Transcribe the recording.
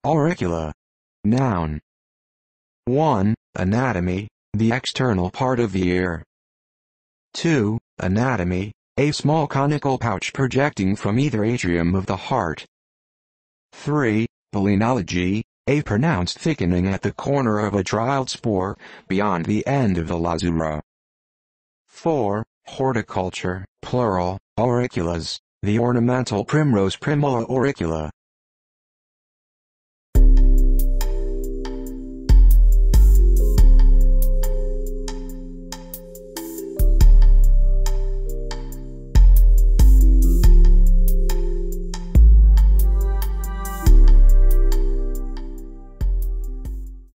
Auricula. Noun. 1. Anatomy, the external part of the ear. 2. Anatomy, a small conical pouch projecting from either atrium of the heart. 3. Palynology, a pronounced thickening at the corner of a child's pore, beyond the end of the lazula. 4. Horticulture, plural, auriculas, the ornamental primrose Primula auricula.